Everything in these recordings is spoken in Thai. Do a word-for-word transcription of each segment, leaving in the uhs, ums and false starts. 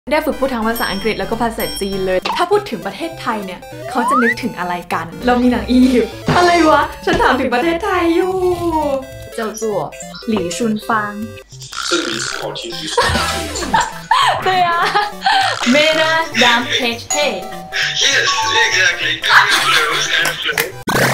ได้ฝึกพูดทั้งภาษาอังกฤษแล้วก็ภาษาจีนเลยถ้าพูดถึงประเทศไทยเนี่ยเขาจะนึกถึงอะไรกันเรามีหนังอียิปต์อะไรวะฉันถามถึงประเทศไทยอยู่เจ้าจั่วหลี่ชุนฟาง这个名字好听，你说对啊 Mena Dam Page Hey Yes, exactly. Kind of close, kind of close.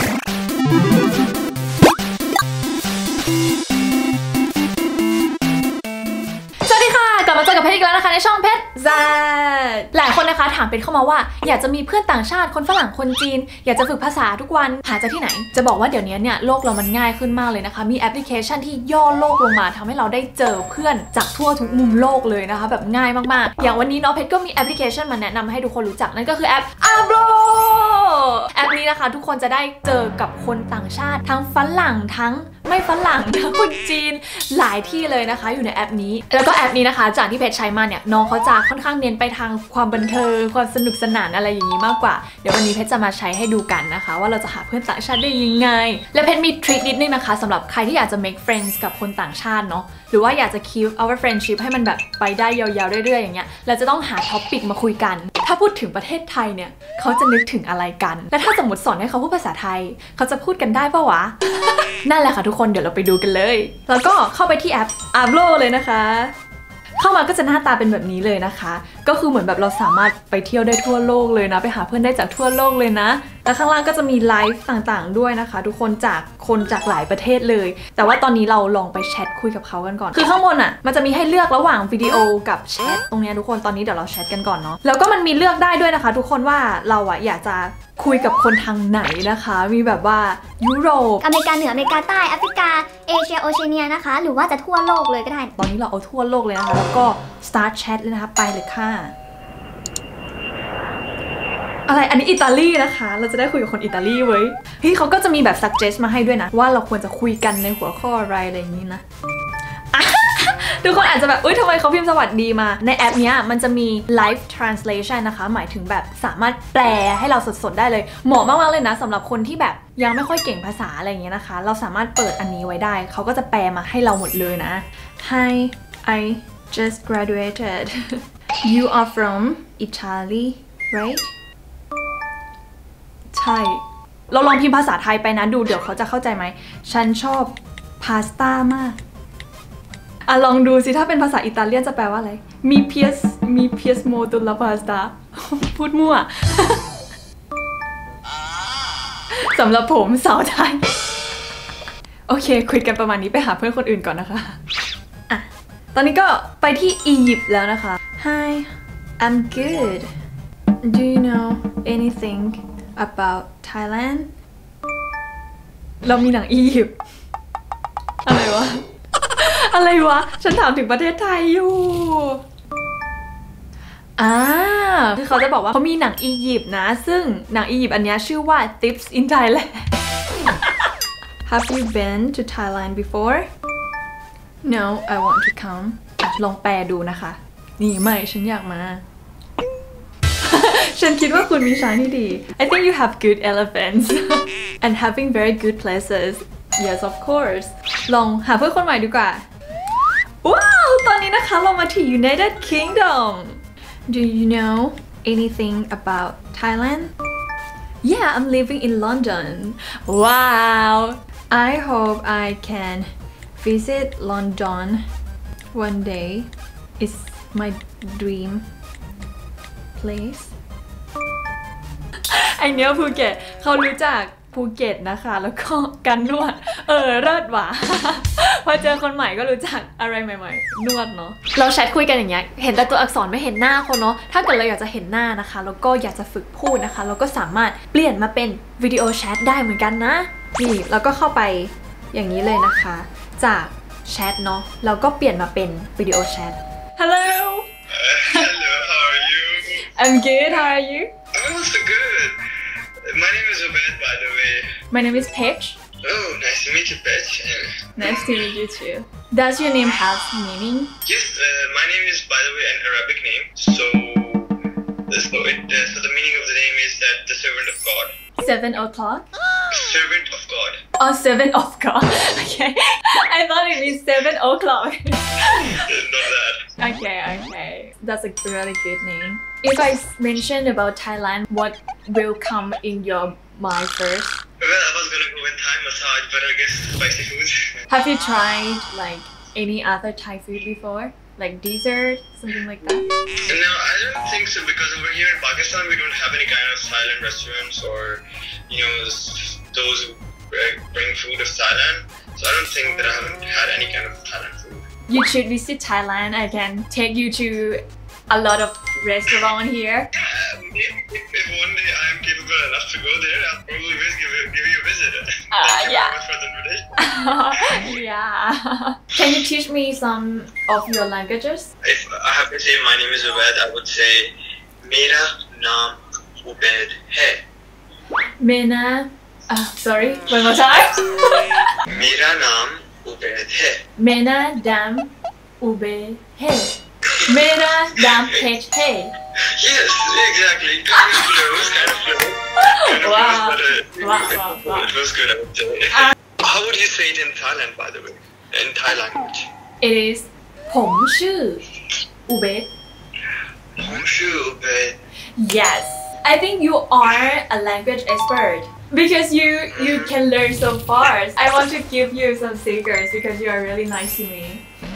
สวัสดีค่ะกลับมาเจอกับเพชรอีกแล้วนะคะในช่องเพชรแซดหลายคนนะคะถามเพชรเข้ามาว่าอยากจะมีเพื่อนต่างชาติคนฝรั่งคนจีนอยากจะฝึกภาษาทุกวันหาจากที่ไหนจะบอกว่าเดี๋ยวนี้เนี่ยโลกเรามันง่ายขึ้นมากเลยนะคะมีแอปพลิเคชันที่ย่อโลกลงมาทำให้เราได้เจอเพื่อนจากทั่วทุกมุมโลกเลยนะคะแบบง่ายมากๆอย่างวันนี้เนาะเพชรก็มีแอปพลิเคชันมาแนะนำให้ทุกคนรู้จักนั่นก็คือแอป Ablo แอปนี้นะคะทุกคนจะได้เจอกับคนต่างชาติทั้งฝรั่งทั้งไม่ฝรั่งทั้งคนจีนหลายที่เลยนะคะอยู่ในแอปนี้แล้วก็แอปนี้นะคะจากที่เพจใช้มาเนี่ยน้องเขาจะค่อนข้างเน้นไปทางความบันเทิงความสนุกสนานอะไรอย่างนี้มากกว่าเดี๋ยววันนี้เพจจะมาใช้ให้ดูกันนะคะว่าเราจะหาเพื่อนต่างชาติได้ยังไงและเพจมีทริคนิดนึงนะคะสำหรับใครที่อยากจะ make friends กับคนต่างชาติเนาะหรือว่าอยากจะ keep our friendship ให้มันแบบไปได้ยาวๆเรื่อยๆอย่างเงี้ยเราจะต้องหาท็อปปิกมาคุยกันถ้าพูดถึงประเทศไทยเนี่ยเขาจะนึกถึงอะไรกันและถ้าสมมติสอนให้เขาพูดภาษาไทยเขาจะพูดกันได้ปะวะ นั่นแหละค่ะทุกคนเดี๋ยวเราไปดูกันเลยแล้วก็เข้าไปที่แอป Ablo เลยนะคะเข้ามาก็จะหน้าตาเป็นแบบนี้เลยนะคะก็คือเหมือนแบบเราสามารถไปเที่ยวได้ทั่วโลกเลยนะไปหาเพื่อนได้จากทั่วโลกเลยนะแล้วข้างล่างก็จะมีไลฟ์ต่างๆด้วยนะคะทุกคนจากคนจากหลายประเทศเลยแต่ว่าตอนนี้เราลองไปแชทคุยกับเขากันก่อนคือข้างบนอ่ะมันจะมีให้เลือกระหว่างวิดีโอกับแชทตรงนี้ทุกคนตอนนี้เดี๋ยวเราแชทกันก่อนเนาะแล้วก็มันมีเลือกได้ด้วยนะคะทุกคนว่าเราอ่ะอยากจะคุยกับคนทางไหนนะคะมีแบบว่ายุโรปอเมริกาเหนืออเมริกาใต้แอฟริกาเอเชียโอเชียเนียนะคะหรือว่าจะทั่วโลกเลยก็ได้ตอนนี้เราเอาทั่วโลกเลยนะคะแล้วก็ start chat เลยนะคะไปเลยค่ะอะไรอันนี้อิตาลีนะคะเราจะได้คุยกับคนอิตาลีเว้ยเฮ้ยเขาก็จะมีแบบ suggest มาให้ด้วยนะว่าเราควรจะคุยกันในหัวข้ออะไรอะไรอย่างนี้นะทุกคนอาจจะแบบเอ้ยทำไมเขาพิมพ์สวัสดีมาในแอปเนี้ยมันจะมี live translation นะคะหมายถึงแบบสามารถแปลให้เราสดๆได้เลยเหมาะมากๆเลยนะสำหรับคนที่แบบยังไม่ค่อยเก่งภาษาอะไรอย่างเงี้ยนะคะเราสามารถเปิดอันนี้ไว้ได้เขาก็จะแปลมาให้เราหมดเลยนะ Hi I just graduated You are from Italy right ใช่เราลองพิมพ์ภาษาไทยไปนะดูเดี๋ยวเขาจะเข้าใจไหมฉันชอบพาสต้ามากอ่ะลองดูสิถ้าเป็นภาษาอิตาเลียนจะแปลว่าอะไรมีเพียสมีเพียสโมตุลาพาสต้าพูดมั่ว สำหรับผมสาวไทยโอเคคุยกันประมาณนี้ไปหาเพื่อนคนอื่นก่อนนะคะอ่ะตอนนี้ก็ไปที่อียิปต์แล้วนะคะ Hi I'm good Do you know anything about Thailand เรามีหนังอียิปต์อะไรวะอะไรวะฉันถามถึงประเทศไทยอยู่อ่าคือเขาจะบอกว่าเขามีหนังอียิปต์นะซึ่งหนังอียิปต์อันนี้ชื่อว่า Tips in Thailand Have you been to Thailand before? No, I want to come ลองแปลดูนะคะนี่ไม่ฉันอยากมา ฉันคิดว่าคุณมีช้างที่ดี I think you have good elephants and having very good places Yes of course ลองหาเพื่อนคนใหม่ดีกว่าว้าวตอนนี้นะคะเรามาที่ United Kingdom Do you know anything about Thailand? Yeah, I'm living in London. Wow! I hope I can visit London one day. It's my dream place. I know ภูเก็ตเขารู้จักภูเก็ตนะคะแล้วก็การนวดเออเลิศว่ะ พอเจอคนใหม่ก็รู้จักอะไรใหม่ๆนวดเนาะเราแชทคุยกันอย่างเงี้ยเห็นแต่ตัวอักษรไม่เห็นหน้าคนเนาะถ้าเกิดเราอยากจะเห็นหน้านะคะแล้วก็อยากจะฝึกพูดนะคะเราก็สามารถเปลี่ยนมาเป็นวิดีโอแชทได้เหมือนกันนะนี่เราก็เข้าไปอย่างนี้เลยนะคะจากแชทเนาะเราก็เปลี่ยนมาเป็นวิดีโอแชท Hello Hello, how are you? I'm good how are you? I'm also good. My name is Obed, by the way. My name is Paige. Oh, nice to meet you, Paige. Nice to meet you too. Does your name have meaning? Yes, uh, my name is, by the way, an Arabic name. So, so, it, uh, so the meaning of the name is that the servant of God. Seven o'clock? Servant of God. Oh, seven o'clock. Okay. I thought it means seven o'clock. Not that. Okay, okay. That's a really good name. If I mention about Thailand, what will come in your mind first? Well, I was gonna go with Thai massage, but I guess spicy food. Have you tried like any other Thai food before? Like dessert, something like that? No, I don't think so because over here in Pakistan we don't have any kind of Thailand restaurants or, you know, s- those who uh, bring food of Thailand. So I don't think that I haven't had any kind of Thailand food. You should visit Thailand. I can take you to a lot of restaurants here. Yeah, maybe if, if one day I am capable enough to go there, I'll probably just give, you- give you a visit. Uh, Thank you yeah. very much for the invitation. Yeah. Can you teach me some of your languages? If I have to say my name is Ubaid, I would say Mera naam Ubaid hai. Mena. Uh, sorry, one more time. Mera naam Ubaid hai. Mena dam ube he. Mera dam pech he. Yes, exactly. Kind of close, kind of close. Kind of Wow. close, but uh, Wow, wow, wow. it was good, I would say. How would you say it in Thailand, by the way? In Thai language? It is ผมชื่อ Ubed. Bonjour, Ubaid. Yes, I think you are a language expert because you you can learn so fast. I want to give you some stickers because you are really nice to me.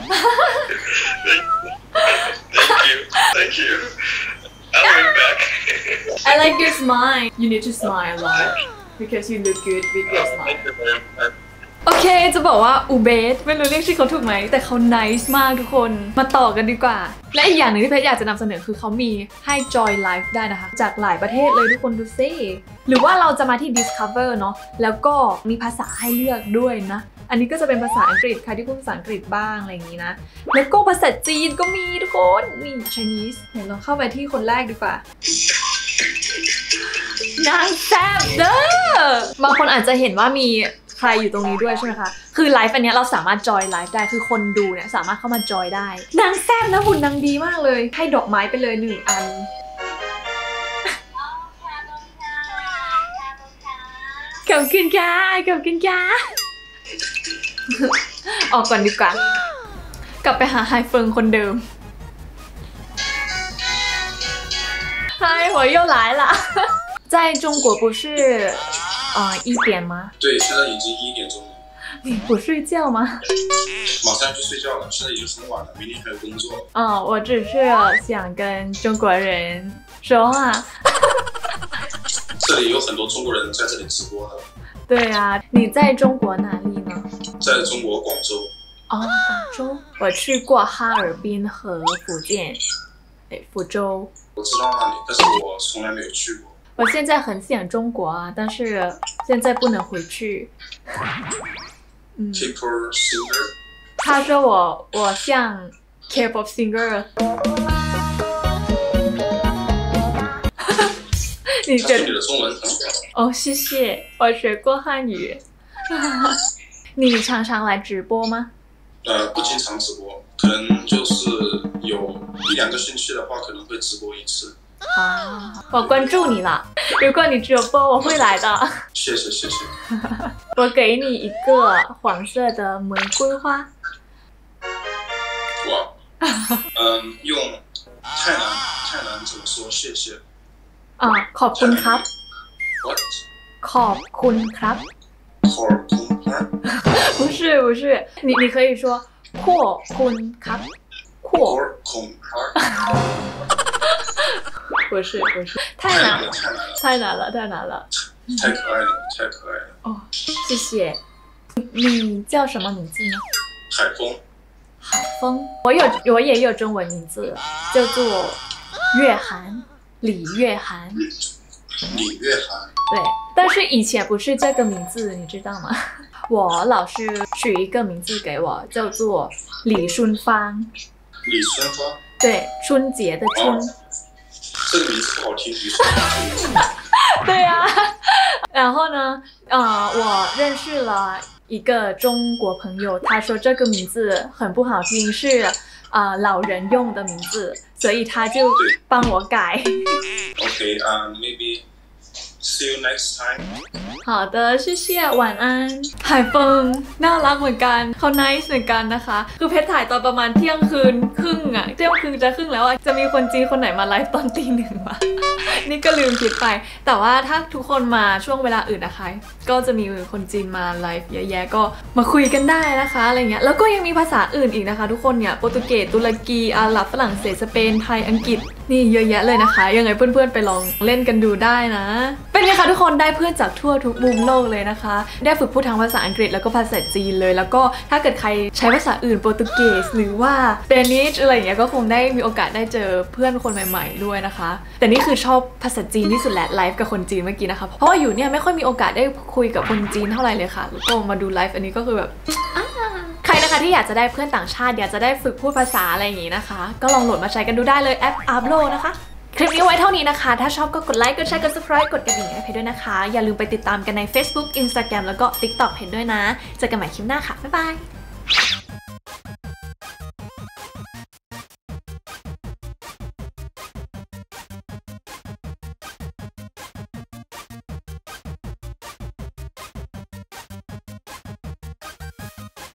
Thank you. Thank you. I'll be back. I like your smile. You need to smile a lot because you look good with your smile. Thank you very much. โอเคจะบอกว่าอูเบสไม่รู้เรียกชื่อเขาถูกไหมแต่เขา nice มากทุกคนมาต่อกันดีกว่าและอีกอย่างหนึ่งที่เพชรอยากจะนำเสนอคือเขามีให้ join live ได้นะคะจากหลายประเทศเลยทุกคนดูซิหรือว่าเราจะมาที่ discover เนาะแล้วก็มีภาษาให้เลือกด้วยนะอันนี้ก็จะเป็นภาษาอังกฤษใครที่พูดภาษาอังกฤษบ้างอะไรอย่างนี้นะแล้วก็ภาษาจีนก็มีทุกคนนี่ Chinese เดี๋ยวเราเข้าไปที่คนแรกดีกว่านางแซ่บเด้อบางคนอาจจะเห็นว่ามีใครอยู่ตรงนี้ด้วยใช่ไหมคะคือไลฟ์อันนี้เราสามารถจอยไลฟ์ได้คือคนดูเนี่ยสามารถเข้ามาจอยได้นางแซ่บนะหุ่นนางดีมากเลยให้ดอกไม้ไปเลยหนึ่งอันขอบคุณค่ะขอบคุณค่ะออกก่อนดีกว่ากลับไปหาไฮเฟิงคนเดิม嗨我又来了在中国不是呃一点吗对，现在已经一点钟了， 你不睡觉吗马上要去睡觉了。现在已经很晚了，明天还有工作。 哦我只是想跟中国人说话这里有很多中国人在这里直播的， 对啊你在中国哪里呢在中国广州。 哦广州我去过哈尔滨和福建诶福州我知道那里，但是我从来没有去过。 我现在很想中国啊但是现在不能回去嗯 K-pop singer， 他说我我像 K-pop singer 你觉得但是你的中文很好。 哦谢谢我学过汉语你常常来直播吗呃，不经常直播，可能就是有一两个星期的话，可能会直播一次。 啊我关注你了如果你直播我会来的谢谢谢谢。 我给你一个黄色的玫瑰花哇，嗯，用泰南泰南怎么说谢谢啊ขอบคุณครับ ？What？ ขอบคุณครับขอบคุณครับ？ 不是不是你你可以说ขอบคุณครับขอบขอบคุณครับ？ 不是不是太太难了难了，太难了， 太难了太难了太可爱了，太可爱了。 哦谢谢你叫什么名字呢海风， 海风我有我也有中文名字叫做月涵李月涵李月涵。 对但是以前不是这个名字你知道吗我老师取一个名字给我叫做李春芳李春芳。 对春节的春、 哦，这个名字不好听，李春芳这个名字。 对啊然后呢呃我认识了一个中国朋友他说这个名字很不好听是呃老人用的名字所以他就帮我改 Okay, um, maybe see you next time. 好的谢谢晚安หายเฟิงน่ารักเหมือนกันเขา nice เหมือนกันนะคะคือเพชรถ่ายตอนประมาณเที่ยงคืนครึ่งอะเที่ยงคืนจะครึ่งแล้วอะจะมีคนจีนคนไหนมาไลฟ์ตอนตีหนึ่งวะ นี่ก็ลืมคิดไปแต่ว่าถ้าทุกคนมาช่วงเวลาอื่นนะคะก็จะมีคนจีนมาไลฟ์เยอะแยะก็มาคุยกันได้นะคะอะไรเงี้ยแล้วก็ยังมีภาษาอื่นอีกนะคะทุกคนเนี่ยโปรตุเกสตุรกีอาหรับฝรั่งเศสสเปนไทยอังกฤษนี่เยอะแยะเลยนะคะยังไงเพื่อนๆไปลองเล่นกันดูได้นะเป็นไงคะทุกคนได้เพื่อนจากทั่วทุกมุมโลกเลยนะคะได้ฝึกพูดทั้งภาษาอังกฤษแล้วก็ภาษาจีนเลยแล้วก็ถ้าเกิดใครใช้ภาษาอื่นโปรตุเกสหรือว่าสเปนิชอะไรอย่างเงี้ยก็คงได้มีโอกาสได้เจอเพื่อนคนใหม่ๆด้วยนะคะแต่นี่คือชอบภาษาจีนที่สุดแหละไลฟ์กับคนจีนเมื่อกี้นะคะเพราะว่าอยู่เนี่ยไม่ค่อยมีโอกาสได้คุยกับคนจีนเท่าไหร่เลยค่ะแล้วก็มาดูไลฟ์อันนี้ก็คือแบบใครนะคะที่อยากจะได้เพื่อนต่างชาติอยากจะได้ฝึกพูดภาษาอะไรอย่างงี้นะคะก็ลองโหลดมาใช้กันดูได้เลยแอป อาร์ บี แอล โอ นะคะคลิปนี้ไว้เท่านี้นะคะถ้าชอบก็กดไลค์กดแชร์กด subscribe กดกระดิ่งให้เพจด้วยนะคะอย่าลืมไปติดตามกันใน Facebook Instagram แล้วก็ TikTok เพจด้วยนะเจอกันใหม่คลิปหน้าค่ะบ๊ายบาย